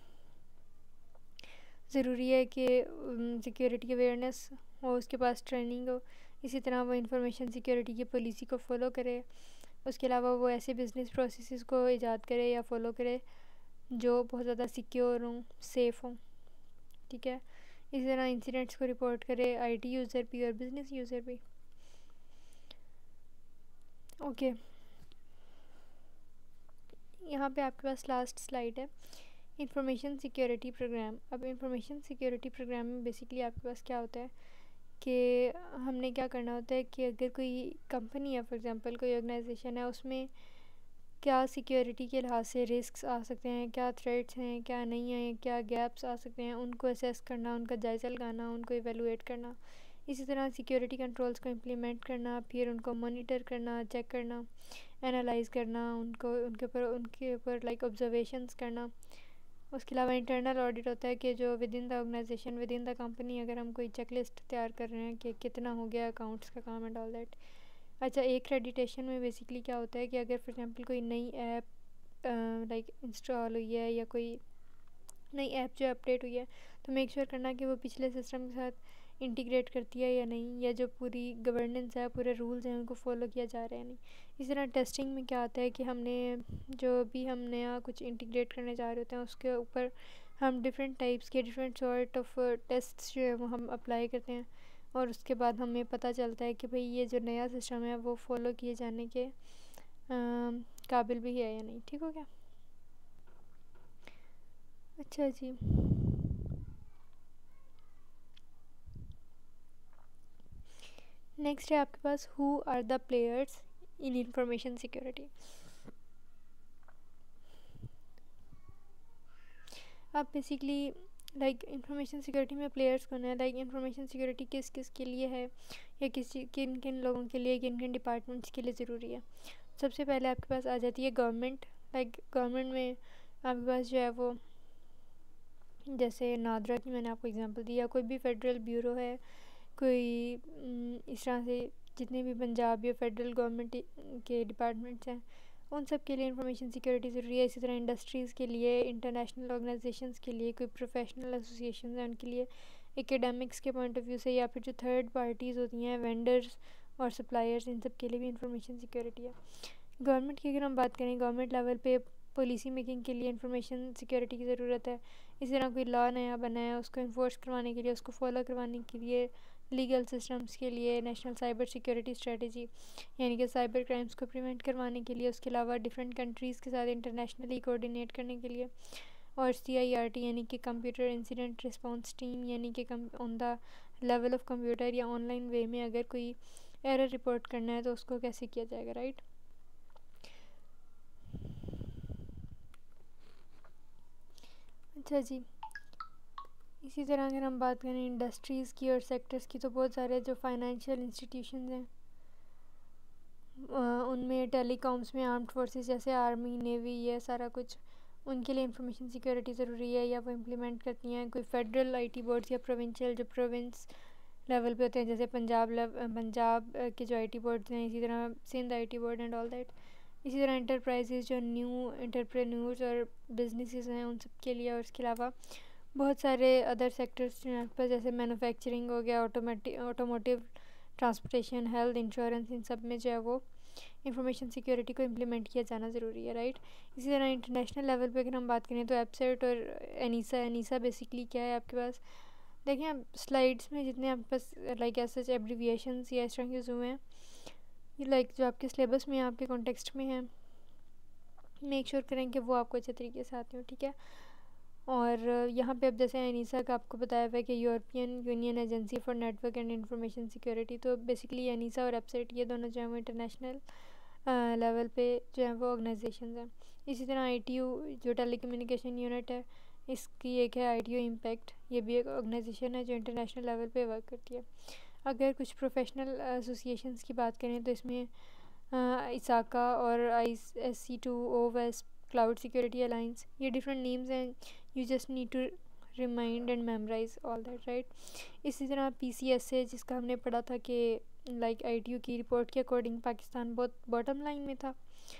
ज़रूरी है कि सिक्योरिटी अवेयरनेस हो, उसके पास ट्रेनिंग हो, इसी तरह वो इंफॉर्मेशन सिक्योरिटी की पॉलिसी को फॉलो करे। उसके अलावा वो ऐसे बिज़नेस प्रोसेसेस को ईजाद करे या फॉलो करे जो बहुत ज़्यादा सिक्योर हों, सेफ़ हों, ठीक है। इसी तरह इंसिडेंट्स को रिपोर्ट करे आईटी यूज़र भी और बिज़नेस यूज़र भी। ओके, यहाँ पे आपके पास लास्ट स्लाइड है, इंफॉर्मेशन सिक्योरिटी प्रोग्राम। अब इंफॉर्मेशन सिक्योरिटी प्रोग्राम में बेसिकली आपके पास क्या होता है कि हमने क्या करना होता है कि अगर कोई कंपनी है, फॉर एग्जांपल कोई ऑर्गेनाइजेशन है, उसमें क्या सिक्योरिटी के लिहाज से रिस्क्स आ सकते हैं, क्या थ्रेट्स हैं, क्या नहीं हैं, क्या गैप्स आ सकते हैं, उनको असेस करना, उनका जायज़ा लगाना, उनको इवेलुएट करना। इसी तरह सिक्योरिटी कंट्रोल्स को इम्प्लीमेंट करना, फिर उनको मॉनिटर करना, चेक करना, एनालाइज करना, उनके ऊपर लाइक ऑब्जर्वेशंस करना। उसके अलावा इंटरनल ऑडिट होता है कि जो within the organisation, within the company, अगर हम कोई चेकलिस्ट तैयार कर रहे हैं कि कितना हो गया अकाउंट्स का काम एंड ऑल दैट। अच्छा, एक एक्रेडिटेशन में बेसिकली क्या होता है कि अगर फॉर एग्जांपल कोई नई ऐप लाइक इंस्टॉल हुई है, या कोई नई ऐप जो अपडेट हुई है, तो मेक श्योर करना कि वो पिछले सिस्टम के साथ इंटीग्रेट करती है या नहीं, या जो पूरी गवर्नेंस है, पूरे रूल्स हैं, उनको फॉलो किया जा रहा है या नहीं। इसी तरह टेस्टिंग में क्या आता है कि हमने जो भी हम नया कुछ इंटीग्रेट करने जा रहे होते हैं, उसके ऊपर हम डिफरेंट टाइप्स के, डिफरेंट सॉर्ट ऑफ टेस्ट जो है वो हम अप्लाई करते हैं, और उसके बाद हमें पता चलता है कि भाई ये जो नया सिस्टम है वो फॉलो किए जाने के काबिल भी है या नहीं। ठीक हो गया। अच्छा जी, नेक्स्ट है आपके पास who are the players in information security. अब बेसिकली लाइक इंफॉर्मेशन सिक्योरिटी में प्लेयर्स कौन है, लाइक इंफॉर्मेशन सिक्योरिटी किस किस के लिए है, या किन किन लोगों के लिए, किन किन डिपार्टमेंट्स के लिए ज़रूरी है। सबसे पहले आपके पास आ जाती है गवर्नमेंट। लाइक गवर्नमेंट में आपके पास जो है वो, जैसे नादरा की मैंने आपको एग्जांपल दिया, कोई भी फेडरल ब्यूरो है, कोई इस तरह से जितने भी पंजाब या फेडरल गवर्नमेंट के डिपार्टमेंट्स हैं, उन सब के लिए इंफॉर्मेशन सिक्योरिटी ज़रूरी है। इसी तरह इंडस्ट्रीज़ के लिए, इंटरनेशनल ऑर्गेनाइजेशंस के लिए, कोई प्रोफेशनल एसोसिएशन हैं उनके लिए, एकेडमिक्स के पॉइंट ऑफ व्यू से, या फिर जो थर्ड पार्टीज़ होती हैं, वेंडर्स और सप्लायर्स, इन सब के लिए भी इंफॉर्मेशन सिक्योरिटी है। गवर्नमेंट की अगर हम बात करें, गवर्नमेंट लेवल पे पॉलिसी मेकिंग के लिए इंफॉर्मेशन सिक्योरिटी की ज़रूरत है। इसी तरह कोई लॉ नया बना है, उसको इन्फोर्स करवाने के लिए, उसको फॉलो करवाने के लिए, लीगल सिस्टम्स के लिए, नेशनल साइबर सिक्योरिटी स्ट्रेटजी, यानी कि साइबर क्राइम्स को प्रिवेंट करवाने के लिए, उसके अलावा डिफरेंट कंट्रीज़ के साथ इंटरनेशनली कोऑर्डिनेट करने के लिए, और CIRT यानी कि कंप्यूटर इंसिडेंट रिस्पांस टीम, यानी कि on the level of computer या ऑनलाइन वे में अगर कोई एरर रिपोर्ट करना है तो उसको कैसे किया जाएगा, राइट। अच्छा जी, इसी तरह अगर हम बात करें इंडस्ट्रीज़ की और सेक्टर्स की, तो बहुत सारे जो फाइनेंशियल इंस्टीट्यूशंस हैं, उनमें टेलीकॉम्स में आर्म्ड फोर्सेस जैसे आर्मी नेवी ये सारा कुछ उनके लिए इंफॉर्मेशन सिक्योरिटी ज़रूरी है या वो इम्प्लीमेंट करती हैं। कोई फेडरल आईटी बोर्ड्स या प्रोविंशियल जो प्रोविंस लेवल पे होते हैं जैसे पंजाब के जो आईटी बोर्ड्स हैं, इसी तरह Sindh IT board and all that. इसी तरह इंटरप्राइजेज जो न्यू एंटरप्रेन्योर्स और बिजनेसेस हैं उन सब के लिए। और इसके अलावा बहुत सारे अदर सेक्टर्स जो हैं आपके पास जैसे मैन्युफैक्चरिंग हो गया, ऑटोमोटिव, ट्रांसपोर्टेशन, हेल्थ इंश्योरेंस, इन सब में जो है वो इंफॉर्मेशन सिक्योरिटी को इम्प्लीमेंट किया जाना ज़रूरी है, राइट। इसी तरह इंटरनेशनल लेवल पे अगर हम बात करें तो एपसेट और एनीसा बेसिकली क्या है आपके पास, देखें आप स्लाइड्स में जितने आपके पास लाइक ऐसे एब्रीविएशंस या इस तरह यूज़ हुए हैं, ये लाइक जो आपके सिलेबस में आपके कॉन्टेक्स्ट में है, मेक श्योर करें कि वो आपको अच्छे तरीके से आते हो, ठीक है। और यहाँ पे अब जैसे एनीसा का आपको बताया हुआ है कि European Union agency for network and information security, तो बेसिकली एनीसा और एपसेट ये दोनों जो है वो इंटरनेशनल लेवल पे जो है वो ऑर्गेनाइजेशंस हैं। इसी तरह आईटीयू जो टेलीकम्युनिकेशन यूनिट है, इसकी एक है आईटीयू इम्पैक्ट, ये भी एक ऑर्गेनाइजेशन है जो इंटरनेशनल लेवल पे वर्क करती है। अगर कुछ प्रोफेशनल एसोसिएशंस की बात करें तो इसमें इसाका और ISC2O वेस्ट क्लाउड सिक्योरिटी अलाइंस, ये डिफरेंट नेम्स हैं, you just need to remind and memorise all that, right. इसी तरह PCSA जिसका हमने पढ़ा था कि लाइक ITU की रिपोर्ट के अकॉर्डिंग पाकिस्तान बहुत बॉटम लाइन में था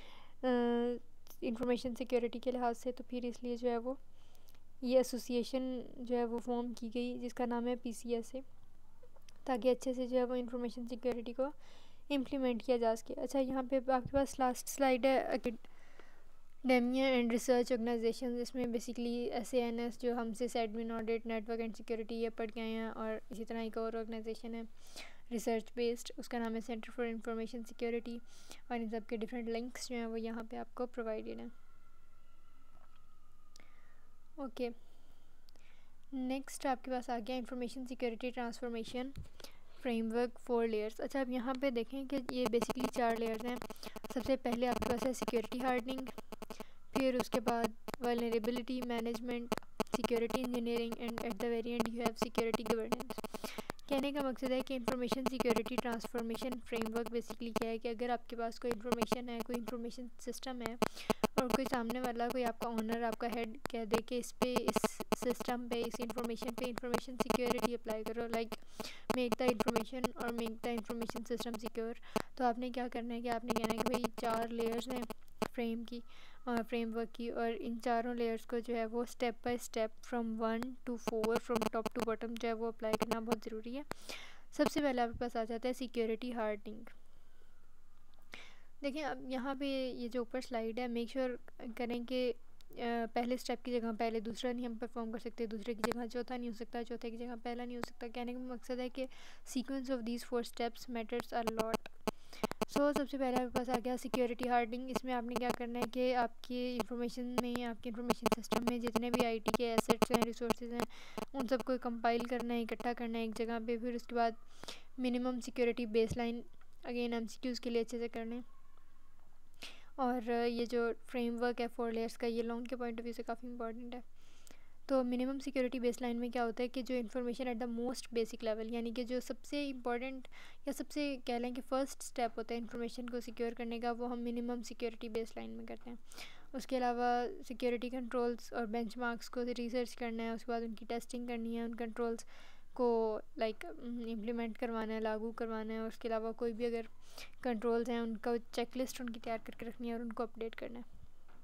इंफॉर्मेशन सिक्योरिटी के लिहाज से, तो फिर इसलिए जो है वो ये एसोसिएशन जो है वो फॉर्म की गई जिसका नाम है PCSA, ताकि अच्छे से जो है वो इंफॉर्मेशन सिक्योरिटी को इम्प्लीमेंट किया जा सके। अच्छा, यहाँ पे आपके पास लास्ट स्लाइड है एकेडेमिया एंड रिसर्च ऑर्गेनाइजेशन, जिसमें बेसिकली SAS जो हम sys admin audit network and security ये पढ़ के आए हैं, और इसी तरह एक और ऑर्गेनाइजेशन है रिसर्च बेस्ड, उसका नाम है सेंटर फॉर इंफॉर्मेशन सिक्योरिटी, और इन सब के डिफरेंट लिंक्स जो हैं वो यहाँ पे आपको प्रोवाइडेड हैं। ओके, नेक्स्ट आपके पास आ गया information security transformation framework 4 layers. अच्छा, अब यहाँ पे देखें कि ये बेसिकली 4 लेयर्स हैं। सबसे पहले आपके पास है सिक्योरिटी हार्डनिंग, फिर उसके बाद vulnerability management, security engineering, and at the very end you have security governance. कहने का मकसद है कि information security transformation framework basically क्या है कि अगर आपके पास कोई इंफॉर्मेशन है, कोई इंफॉर्मेशन सिस्टम है, और कोई सामने वाला कोई आपका ओनर, आपका हेड कह दे कि इस पे, इस सिस्टम पे, इस इंफॉर्मेशन पे इंफॉर्मेशन सिक्योरिटी अप्लाई करो, लाइक मेक द इंफॉर्मेशन और make the information system secure, तो आपने क्या करना है कि आपने कहना है कि भाई 4 लेयर्स हैं फ्रेमवर्क की, और इन चारों लेयर्स को जो है वो step by step from 1 to 4 from top to bottom जो है वो अप्लाई करना बहुत ज़रूरी है। सबसे पहले आपके पास आ जाता है सिक्योरिटी हार्डनिंग। देखिए, अब यहाँ पे ये जो ऊपर स्लाइड है, मेक श्योर करें कि पहले स्टेप की जगह पहले दूसरा नहीं हम परफॉर्म कर सकते, दूसरे की जगह चौथा नहीं हो सकता, चौथे की जगह पहला नहीं हो सकता। कहने का मकसद है कि sequence of these 4 steps matters a lot. So सबसे पहले आपके पास आ गया सिक्योरिटी हार्डनिंग। इसमें आपने क्या करना है कि आपकी इंफॉर्मेशन में, आपके इंफॉर्मेशन सिस्टम में जितने भी IT के एसेट्स हैं, रिसोर्सेज हैं, उन सबको कंपाइल करना है, इकट्ठा करना है एक जगह पे। फिर उसके बाद minimum security baseline again MCQs के लिए अच्छे से करने। और ये जो फ्रेमवर्क है 4 लेयर्स का, ये लॉन्ग के पॉइंट ऑफ व्यू से काफ़ी इंपॉर्टेंट है। तो मिनिमम सिक्योरिटी बेसलाइन में क्या होता है कि जो information at the most basic level, यानी कि जो सबसे इंपॉर्टेंट या सबसे कह लें कि फ़र्स्ट स्टेप होता है इन्फॉर्मेशन को सिक्योर करने का, वो हम मिनिमम सिक्योरिटी बेसलाइन में करते हैं। उसके अलावा सिक्योरिटी कंट्रोल्स और बेंचमार्क्स को रिसर्च करना है, उसके बाद उनकी टेस्टिंग करनी है, उन कंट्रोल्स को लाइक इम्प्लीमेंट करवाना है, लागू करवाना है। और उसके अलावा कोई भी अगर कंट्रोल्स हैं उनका चेकलिस्ट उनकी तैयार करके रखनी है और उनको अपडेट करना है।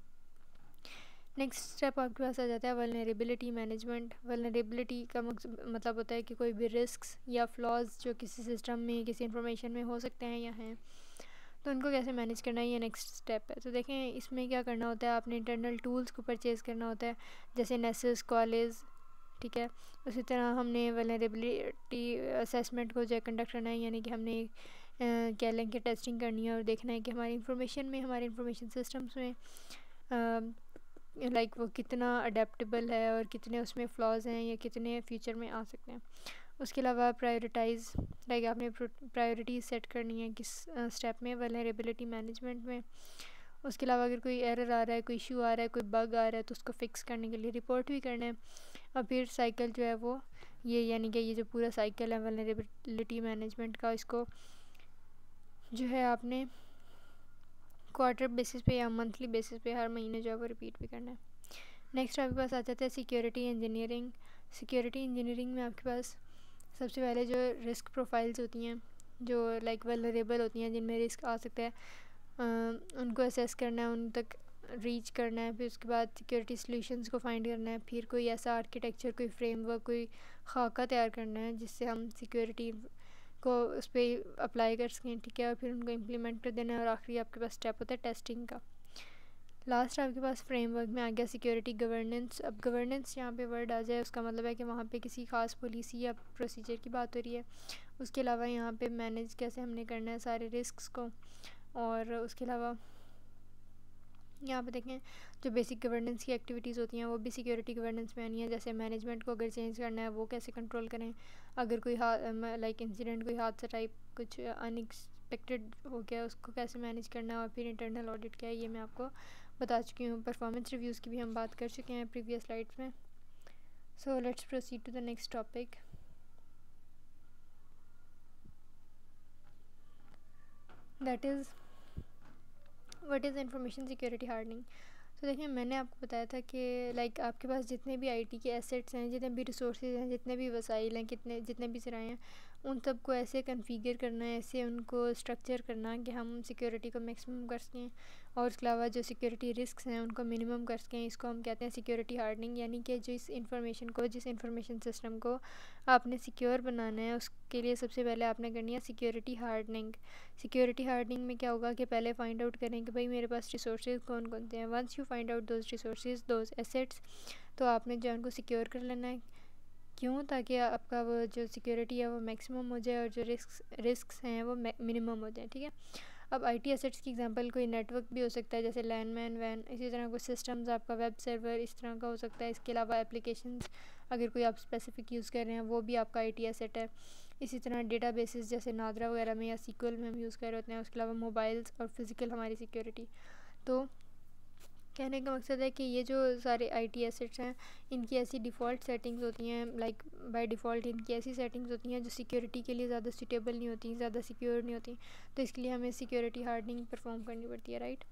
नेक्स्ट स्टेप आपके पास आ जाता है वल्नरेबिलिटी मैनेजमेंट। वल्नरेबिलिटी का मतलब होता है कि कोई भी रिस्क्स या फ्लॉज जो किसी सिस्टम में, किसी इंफॉर्मेशन में हो सकते हैं या हैं, तो उनको कैसे मैनेज करना है, ये नेक्स्ट स्टेप है। तो देखें, इसमें क्या करना होता है, आपने इंटरनल टूल्स को परचेज़ करना होता है, जैसे नेसेस, कॉलेज, ठीक है। उसी तरह हमने वल्नरेबिलिटी असेसमेंट को जो है कंडक्ट करना है, यानी कि हमने कह लें कि टेस्टिंग करनी है और देखना है कि हमारी इंफॉर्मेशन में, हमारे इंफॉर्मेशन सिस्टम्स में लाइक वो कितना अडेप्टेबल है और कितने उसमें फ्लॉज हैं या कितने फ्यूचर में आ सकते हैं। उसके अलावा प्रायोरिटाइज़, लाइक आपने प्रायोरिटीज़ सेट करनी है किस स्टेप में, वल्नरेबिलिटी मैनेजमेंट में। उसके अलावा अगर कोई एरर आ रहा है, कोई इशू आ रहा है, कोई बग आ रहा है, तो उसको फिक्स करने के लिए रिपोर्ट भी करना है। और फिर साइकिल जो है वो ये, यानी कि ये जो पूरा साइकिल है वल्नरेबिलिटी मैनेजमेंट का, इसको जो है आपने क्वार्टर बेसिस पे या मंथली बेसिस पे हर महीने जो है वो रिपीट भी करना है। नेक्स्ट आपके पास आ जाता है सिक्योरिटी इंजीनियरिंग। सिक्योरिटी इंजीनियरिंग में आपके पास सबसे पहले जो रिस्क प्रोफाइल्स होती हैं जो लाइक वल्नरेबल होती हैं जिनमें रिस्क आ सकता है, उनको असेस करना है, उन तक रीच करना है। फिर उसके बाद सिक्योरिटी सॉल्यूशंस को फाइंड करना है। फिर कोई ऐसा आर्किटेक्चर, कोई फ्रेमवर्क, कोई खाका तैयार करना है जिससे हम सिक्योरिटी को उस पर अप्लाई कर सकें, ठीक है। और फिर उनको इम्प्लीमेंट कर देना है। और आखिरी आपके पास स्टेप होता है टेस्टिंग का। लास्ट आपके पास फ्रेमवर्क में आ गया सिक्योरिटी गवर्नेंस। अब गवर्नेंस यहाँ पे वर्ड आ जाए उसका मतलब है कि वहाँ पे किसी खास पॉलिसी या प्रोसीजर की बात हो रही है। उसके अलावा यहाँ पे मैनेज कैसे हमने करना है सारे रिस्क्स को। और उसके अलावा यहाँ पे देखें जो बेसिक गवर्नेंस की एक्टिविटीज़ होती हैं वो भी सिक्योरिटी गवर्नेंस में आनी है। जैसे मैनेजमेंट को अगर चेंज करना है वो कैसे कंट्रोल करें, अगर कोई लाइक इंसिडेंट, कोई हादसा टाइप कुछ अनएक्सपेक्टेड हो गया उसको कैसे मैनेज करना है। और फिर इंटरनल ऑडिट क्या है ये मैं आपको बता चुकी हूँ। परफॉर्मेंस रिव्यूज़ की भी हम बात कर चुके हैं प्रीवियस स्लाइड्स में। So let's proceed to the next topic, that is what is information security hardening. तो देखिए मैंने आपको बताया था कि लाइक आपके पास जितने भी आईटी के एसेट्स हैं, जितने भी रिसोर्सेज हैं, जितने भी वसाइल हैं, जितने भी ज़राए हैं, उन सबको ऐसे कन्फिगर करना है, ऐसे उनको स्ट्रक्चर करना कि हम सिक्योरिटी को मैक्सिमम कर सकें। और उसके अलावा जो सिक्योरिटी रिस्क्स हैं उनको मिनिमम कर सकें। इसको हम कहते हैं सिक्योरिटी हार्डनिंग। यानी कि जिस इंफॉर्मेशन सिस्टम को आपने सिक्योर बनाना है उसके लिए सबसे पहले आपने करनी है सिक्योरिटी हार्डनिंग। सिक्योरिटी हार्डनिंग में क्या होगा कि पहले फाइंड आउट करें कि भाई मेरे पास रिसोर्सेज कौन कौन से हैं। Once you find out those resources, those assets, तो आपने जो उनको सिक्योर कर लेना है। क्यों? ताकि आपका वो जो सिक्योरिटी है वो मैक्सिमम हो जाए और जो रिस्क्स हैं वो मिनिमम हो जाए, ठीक है। अब आईटी एसेट्स की एग्जांपल कोई नेटवर्क भी हो सकता है जैसे लैंडमैन वैन, इसी तरह कुछ सिस्टम्स, आपका वेब सर्वर इस तरह का हो सकता है। इसके अलावा एप्लीकेशंस अगर कोई आप स्पेसिफिक यूज़ कर रहे हैं वो भी आपका आईटी एसेट है। इसी तरह डेटाबेसेस जैसे नादरा वगैरह में या सीक्वल में हम यूज़ कर रहे होते हैं। उसके अलावा मोबाइल्स और फिज़िकल हमारी सिक्योरिटी। तो कहने का मकसद है कि ये जो सारे आईटी एसेट्स हैं इनकी ऐसी डिफ़ॉल्ट सेटिंग्स होती हैं, लाइक बाय डिफ़ॉल्ट इनकी ऐसी सेटिंग्स होती हैं जो सिक्योरिटी के लिए ज़्यादा सूटेबल नहीं होती, ज़्यादा सिक्योर नहीं होती। तो इसके लिए हमें सिक्योरिटी हार्डनिंग परफॉर्म करनी पड़ती है, राइट।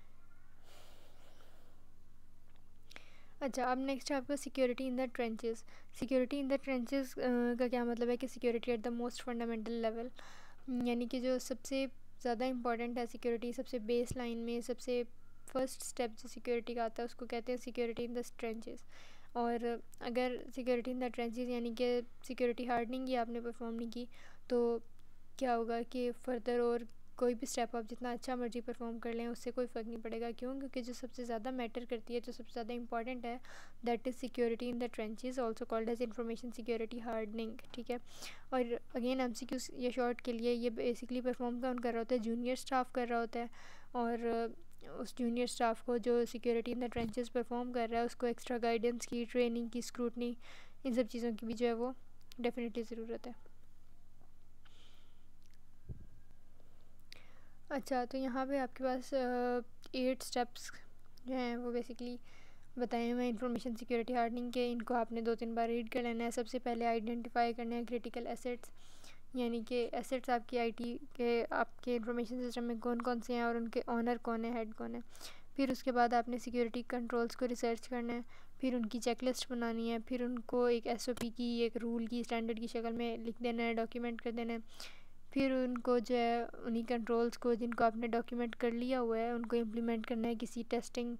अच्छा, अब नेक्स्ट है आपका security in the trenches. Security in the trenches का क्या मतलब है कि security at the most fundamental level, यानी कि जो सबसे ज़्यादा इंपॉर्टेंट है सिक्योरिटी, सबसे बेस लाइन में सबसे फर्स्ट स्टेप जो सिक्योरिटी का आता है उसको कहते हैं सिक्योरिटी इन द ट्रेंचेस। और अगर सिक्योरिटी इन द ट्रेंचेस यानी कि सिक्योरिटी हार्डनिंग ही आपने परफॉर्म नहीं की तो क्या होगा कि फ़र्दर और कोई भी स्टेप आप जितना अच्छा मर्जी परफॉर्म कर लें उससे कोई फ़र्क नहीं पड़ेगा। क्यों? क्योंकि जो सबसे ज़्यादा मैटर करती है, जो सबसे ज़्यादा इंपॉर्टेंट है, that is security in the trenches, also called as information security hardening, ठीक है। और अगेन एमसीक्यूज या शॉर्ट के लिए ये बेसिकली परफॉर्म कौन कर रहा होता है? जूनियर स्टाफ कर रहा होता है। और उस जूनियर स्टाफ को जो security in the trenches perform कर रहा है उसको एक्स्ट्रा गाइडेंस की, ट्रेनिंग की, स्क्रूटनी, इन सब चीज़ों की भी जो है वो डेफिनेटली ज़रूरत है। अच्छा, तो यहाँ पे आपके पास 8 स्टेप्स जो हैं वो बेसिकली बताए हुए हैं इंफॉर्मेशन सिक्योरिटी हार्डनिंग के। इनको आपने 2-3 बार रीड कर लेना है। सबसे पहले आइडेंटिफाई करना है क्रिटिकल एसेट्स, यानी कि एसेट्स आपकी आईटी के आपके इंफॉर्मेशन सिस्टम में कौन कौन से हैं और उनके ऑनर कौन है, हेड कौन है। फिर उसके बाद आपने सिक्योरिटी कंट्रोल्स को रिसर्च करना है, फिर उनकी चेकलिस्ट बनानी है, फिर उनको एक एसओपी की, एक रूल की, स्टैंडर्ड की शक्ल में लिख देना है, डॉक्यूमेंट कर देना है। फिर उनको जो है उन्हीं कंट्रोल्स को जिनको आपने डॉक्यूमेंट कर लिया हुआ है उनको इम्प्लीमेंट करना है किसी टेस्टिंग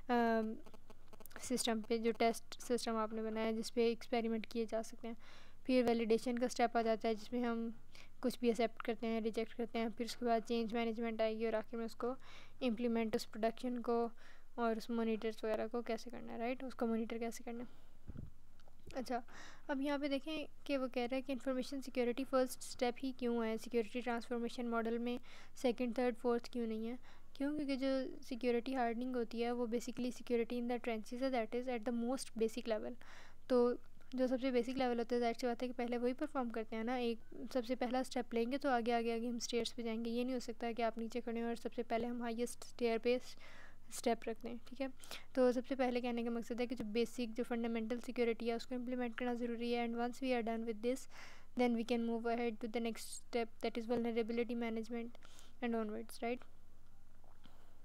सिस्टम पे, जो टेस्ट सिस्टम आपने बनाया है जिस पे एक्सपेरिमेंट किए जा सकते हैं। फिर वैलिडेशन का स्टेप आ जाता है जिसमें हम कुछ भी एक्सेप्ट करते हैं, रिजेक्ट करते हैं। फिर उसके बाद चेंज मैनेजमेंट आएगी और आखिर में उसको इम्प्लीमेंट, उस प्रोडक्शन को और उस मोनीटर्स वगैरह को कैसे करना है, राइट, उसको मोनीटर कैसे करना है। अच्छा, अब यहाँ पे देखें कि वो कह रहा है कि इंफॉर्मेशन सिक्योरिटी फर्स्ट स्टेप ही क्यों है सिक्योरिटी ट्रांसफॉर्मेशन मॉडल में, सेकंड, थर्ड, फोर्थ क्यों नहीं है? क्यों? क्योंकि जो सिक्योरिटी हार्डनिंग होती है वो basically security in the trenches है, that is at the most basic level. तो जो सबसे बेसिक लेवल होता है ज़ाहिर सी बात है कि पहले वही परफॉर्म करते हैं ना। एक सबसे पहला स्टेप लेंगे तो आगे आगे आगे हम स्टेयर्स पे जाएंगे। ये नहीं हो सकता कि आप नीचे खड़े हो और सबसे पहले हम हाईएस्ट स्टेयर पे स्टेप रखते हैं, ठीक है। तो सबसे पहले कहने का मकसद है कि जो बेसिक, जो फंडामेंटल सिक्योरिटी है उसको इम्प्लीमेंट करना ज़रूरी है। And once we are done with this then we can move ahead to the next step, that is vulnerability management and onwards, right.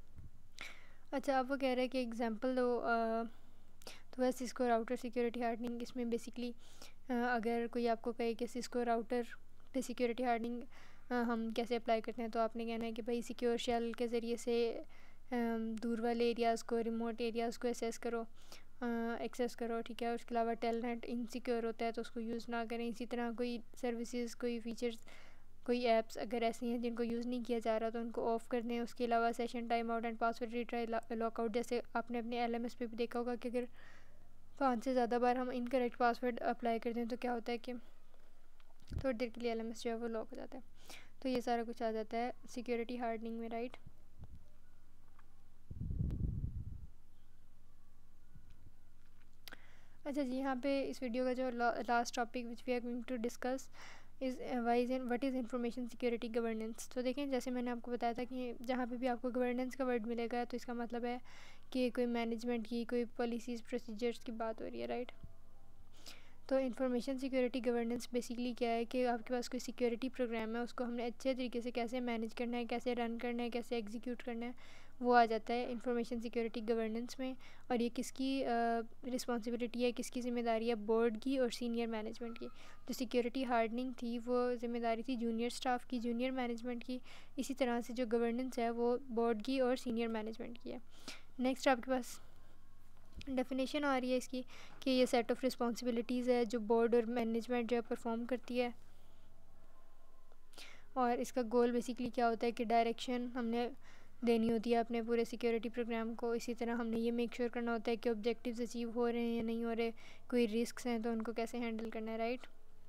अच्छा, अब वो कह रहे हैं कि एग्जांपल दो। तो वह सिस्को राउटर सिक्योरिटी हार्डनिंग, इसमें बेसिकली अगर कोई आपको कहे कि सिस्को राउटर पे सिक्योरिटी हार्डनिंग हम कैसे अप्लाई करते हैं, तो आपने कहना है कि भाई सिक्योर शेल के ज़रिए से दूर वाले एरियाज़ को, रिमोट एरियाज़ को एक्सेस करो, ठीक है। उसके अलावा टेलनेट इनसिक्योर होता है तो उसको यूज़ ना करें। इसी तरह कोई सर्विसेज, कोई फीचर्स, कोई ऐप्स अगर ऐसी हैं जिनको यूज़ नहीं किया जा रहा तो उनको ऑफ़ कर दें। उसके अलावा session time out and password retry lockout, जैसे आपने अपने LMS पे भी देखा होगा कि अगर 5 से ज़्यादा बार हम इनकरेक्ट पासवर्ड अप्लाई करते हैं तो क्या होता है कि थोड़ी देर के लिए LMS जो है वो लॉक हो जाता है। तो ये सारा कुछ आ जाता है सिक्योरिटी हार्डनिंग में, राइट। अच्छा जी, यहाँ पे इस वीडियो का जो last topic which we are going to discuss is what is information security governance. तो देखें, जैसे मैंने आपको बताया था कि जहाँ पे भी आपको गवर्नेंस का वर्ड मिलेगा तो इसका मतलब है कि कोई मैनेजमेंट की, कोई पॉलिसीज़, प्रोसीजर्स की बात हो रही है, राइट। तो इंफॉर्मेशन सिक्योरिटी गवर्नेंस बेसिकली क्या है कि आपके पास कोई सिक्योरिटी प्रोग्राम है, उसको हमने अच्छे तरीके से कैसे मैनेज करना है, कैसे रन करना है, कैसे एग्जीक्यूट करना है, वो आ जाता है इंफॉर्मेशन सिक्योरिटी गवर्नेंस में। और ये किसकी रिस्पॉन्सिबिलिटी है, किसकी ज़िम्मेदारी है? बोर्ड की और सीनियर मैनेजमेंट की। जो सिक्योरिटी हार्डनिंग थी वो ज़िम्मेदारी थी जूनियर स्टाफ की, जूनियर मैनेजमेंट की। इसी तरह से जो गवर्नेंस है वो बोर्ड की और सीनियर मैनेजमेंट की है। नेक्स्ट आपके पास डेफिनेशन आ रही है इसकी कि ये सेट ऑफ रिस्पॉन्सिबिलिटीज़ है जो बोर्ड और मैनेजमेंट जो है परफॉर्म करती है। और इसका गोल बेसिकली क्या होता है कि डायरेक्शन हमने देनी होती है अपने पूरे सिक्योरिटी प्रोग्राम को। इसी तरह हमने ये मेक श्योर करना होता है कि ऑब्जेक्टिव्स अचीव हो रहे हैं या नहीं हो रहे, कोई रिस्क्स हैं तो उनको कैसे हैंडल करना है, राइट।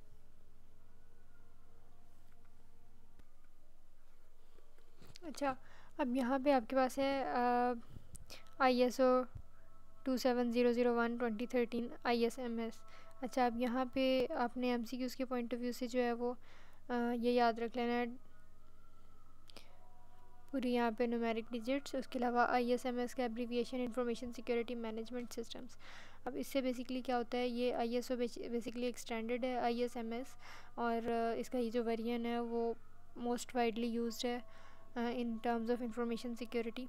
अच्छा, अब यहाँ पे आपके पास है ISO 27001 2013 ISMS। अच्छा, अब यहाँ पे आपने MCQs के पॉइंट ऑफ व्यू से जो है वो ये याद रख लेना है पूरी यहाँ पे न्यूमेरिक डिजिट्स। उसके अलावा ISMS का abbreviation information security management systems. अब इससे बेसिकली क्या होता है, ये ISO बेसिकली एक स्टैंडर्ड है ISMS, और इसका ये जो वेरिएंट है वो मोस्ट वाइडली यूज्ड है in terms of information security.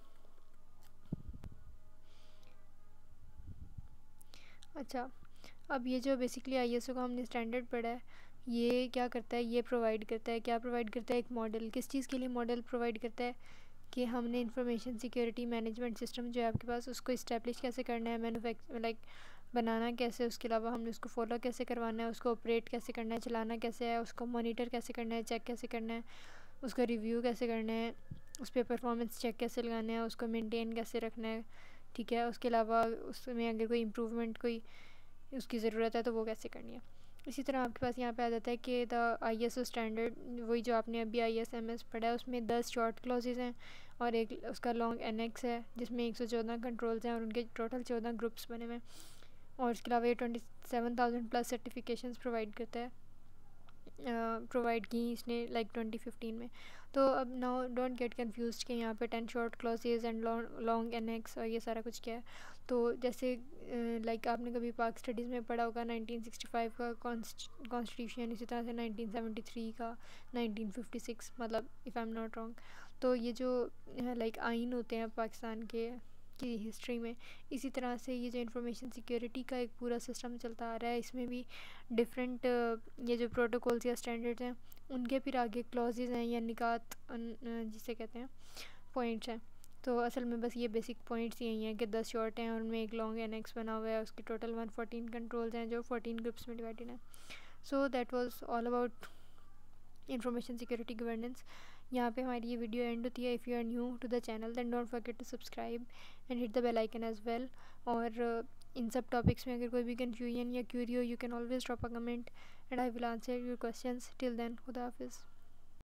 अच्छा, अब ये जो बेसिकली ISO का हमने स्टैंडर्ड पढ़ा है, ये क्या करता है, ये प्रोवाइड करता है, क्या प्रोवाइड करता है, एक मॉडल। किस चीज़ के लिए मॉडल प्रोवाइड करता है कि हमने इंफॉर्मेशन सिक्योरिटी मैनेजमेंट सिस्टम जो है आपके पास उसको इस्टेब्लिश कैसे करना है, बनाना कैसे, उसके अलावा हमने उसको फॉलो कैसे करवाना है, उसको ऑपरेट कैसे करना है, चलाना कैसे है, उसको मॉनिटर कैसे करना है, चेक कैसे करना है, उसका रिव्यू कैसे करना है, उस पर परफॉर्मेंस चेक कैसे लगाना है, उसको मेनटेन कैसे रखना है, ठीक है। उसके अलावा उसमें अगर कोई इम्प्रूवमेंट कोई उसकी ज़रूरत है तो वो कैसे करनी है। इसी तरह आपके पास यहाँ पे आ जाता है कि द ISO स्टैंडर्ड, वही जो आपने अभी ISMS पढ़ा है, उसमें 10 शॉर्ट क्लॉजेज़ हैं और एक उसका लॉन्ग एनेक्स है जिसमें 114 कंट्रोल्स हैं और उनके टोटल 14 ग्रुप्स बने हुए हैं। और इसके अलावा ये 27,000 प्लस सर्टिफिकेशंस प्रोवाइड करता है, प्रोवाइड की इसने 2015 में। तो अब नाउ डोंट गेट कन्फ्यूज कि यहाँ पे 10 short clauses and long annex और ये सारा कुछ क्या है। तो जैसे आपने कभी पाक स्टडीज़ में पढ़ा होगा 1965 का कॉन्स्टिट्यूशन, इसी तरह से 1973 का, 1956, मतलब if I am not wrong. तो ये जो आइन होते हैं पाकिस्तान के की हिस्ट्री में, इसी तरह से ये जो इंफॉर्मेशन सिक्योरिटी का एक पूरा सिस्टम चलता आ रहा है, इसमें भी डिफरेंट ये जो प्रोटोकॉल्स या स्टैंडर्ड्स हैं उनके फिर आगे क्लॉजेज हैं या निकात जिसे कहते हैं पॉइंट्स हैं। तो असल में बस ये बेसिक पॉइंट्स यही हैं कि 10 शॉर्ट हैं और उनमें एक लॉन्ग एनेक्स बना हुआ है, उसके टोटल 114 कंट्रोल्स हैं जो 14 ग्रुप्स में डिवाइडेड हैं। So that was all about information security governance. यहाँ पे हमारी ये वीडियो एंड होती है। If you are new to the channel then don't forget to subscribe and hit the bell icon as well. और इन सब टॉपिक्स में अगर कोई भी कन्फ्यूजन या क्यूरी हो, you can always drop a comment and I will answer your questions. Till then, खुदा हाफिज़।